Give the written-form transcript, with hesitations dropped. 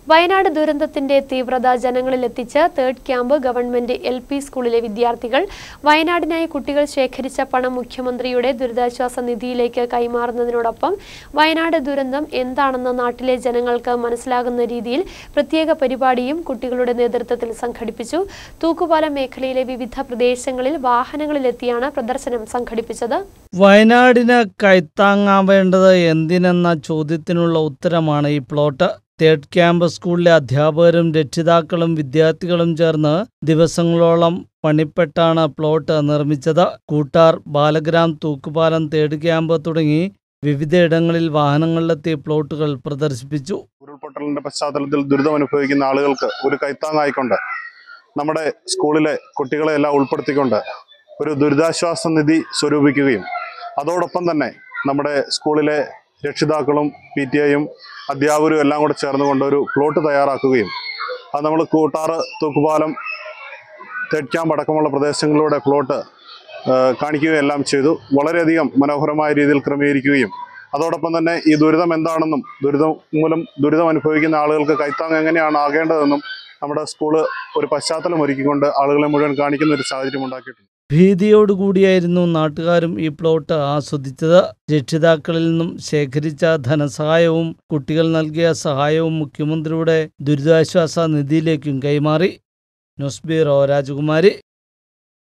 വയനാട് ദുരന്തത്തിന്റെ തീവ്രത ജനങ്ങളിലെത്തിച്ച് തേർഡ് ക്യാമ്പ് ഗവൺമെന്റ് എൽ.പി. സ്കൂളിലെ വിദ്യാർത്ഥികൾ വയനാടിനായി കുട്ടികൾ ശേഖരിച്ച പണം മുഖ്യമന്ത്രിയുടെ ദുരിതാശ്വാസ നിധിയിലേക്ക് കൈമാറുന്നതിനോടൊപ്പം വയനാട് ദുരന്തം എന്താണെന്ന് നാട്ടിലെ ജനങ്ങൾക്ക് മനസ്സിലാകുന്ന രീതിയിൽ പ്രത്യേക പരിപാടിയും കുട്ടികളുടെ നേതൃത്വത്തിൽ സംഘടിപ്പിച്ചു. തൂക്കുപാലം മേഖലയിലെ വിവിധ പ്രദേശങ്ങളിൽ വാഹനങ്ങളിലെത്തിയാണ് പ്രദർശനം സംഘടിപ്പിച്ചത്. വയനാടിന് കൈത്താങ്ങാവേണ്ടത് എന്തിനെന്ന ചോദ്യത്തിനുള്ള ഉത്തരമാണ് ഈ പ്ലോട്ട്. തേർഡ് ക്യാമ്പ് സ്കൂളിലെ അധ്യാപകരും രക്ഷിതാക്കളും വിദ്യാർത്ഥികളും ചേർന്ന് ദിവസങ്ങളോളം പണിപ്പെട്ടാണ് പ്ലോട്ട് നിർമ്മിച്ചത്. കൂട്ടാർ, ബാലഗ്രാം, തൂക്കുപാലം, തേർഡ് ക്യാമ്പ് തുടങ്ങി വിവിധയിടങ്ങളിൽ വാഹനങ്ങളിലെത്തി പ്ലോട്ടുകൾ പ്രദർശിപ്പിച്ചു. ഉരുൾപൊട്ടലിന്റെ പശ്ചാത്തലത്തിൽ ദുരിതം അനുഭവിക്കുന്ന ആളുകൾക്ക് ഒരു കൈത്താങ്ങായിക്കൊണ്ട് നമ്മുടെ സ്കൂളിലെ കുട്ടികളെ എല്ലാം ഉൾപ്പെടുത്തിക്കൊണ്ട് ഒരു ദുരിതാശ്വാസ നിധി സ്വരൂപിക്കുകയും അതോടൊപ്പം തന്നെ നമ്മുടെ സ്കൂളിലെ രക്ഷിതാക്കളും PTA-യും അധ്യാപകരും എല്ലാം കൂടെ ചേർന്നുകൊണ്ട് ഒരു പ്ലോട്ട് തയ്യാറാക്കുകയും അത് നമ്മൾ കൂട്ടാറ്, തൂക്കുപാലം, തേർഡ് ക്യാമ്പ് അടക്കമുള്ള പ്രദേശങ്ങളിലൂടെ പ്ലോട്ട് കാണിക്കുകയും എല്ലാം ചെയ്തു. വളരെയധികം മനോഹരമായ രീതിയിൽ ക്രമീകരിക്കുകയും അതോടൊപ്പം തന്നെ ഈ ദുരിതം എന്താണെന്നും ദുരിതം അനുഭവിക്കുന്ന ആളുകൾക്ക് കൈത്താങ് എങ്ങനെയാണ് ആകേണ്ടതെന്നും നമ്മുടെ സ്കൂള് ഒരു പശ്ചാത്തലം ഒരുക്കിക്കൊണ്ട് ആളുകളെ മുഴുവൻ കാണിക്കുന്ന ഒരു സാഹചര്യം ഉണ്ടാക്കിയിട്ടുണ്ട്. ഭീതിയോടുകൂടിയായിരുന്നു നാട്ടുകാരും ഈ പ്ലോട്ട് ആസ്വദിച്ചത്. രക്ഷിതാക്കളിൽ നിന്നും ശേഖരിച്ച ധനസഹായവും കുട്ടികൾ നൽകിയ സഹായവും മുഖ്യമന്ത്രിയുടെ ദുരിതാശ്വാസ നിധിയിലേക്കും കൈമാറി. ന്യൂസ് ബ്യൂറോ, രാജകുമാരി.